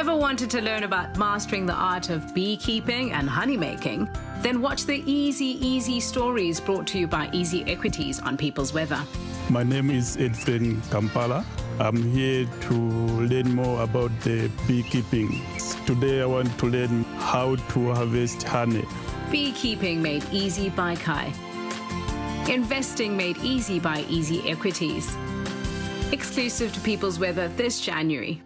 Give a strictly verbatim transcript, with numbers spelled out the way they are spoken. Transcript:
Ever wanted to learn about mastering the art of beekeeping and honey making? Then watch the Easy Easy stories brought to you by EasyEquities on People's Weather. My name is Edfred Kampala. I'm here to learn more about the beekeeping. Today I want to learn how to harvest honey. Beekeeping made easy by Kai. Investing made easy by EasyEquities. Exclusive to People's Weather this January.